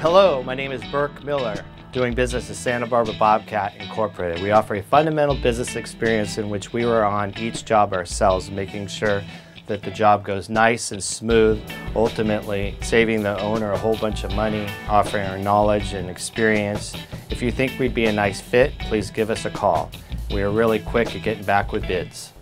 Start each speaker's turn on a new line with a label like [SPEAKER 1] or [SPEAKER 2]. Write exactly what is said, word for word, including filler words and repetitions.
[SPEAKER 1] Hello, my name is Burke Miller, doing business at Santa Barbara Bobcat Incorporated. We offer a fundamental business experience in which we were on each job ourselves, making sure that the job goes nice and smooth, ultimately saving the owner a whole bunch of money, offering our knowledge and experience. If you think we'd be a nice fit, please give us a call. We are really quick at getting back with bids.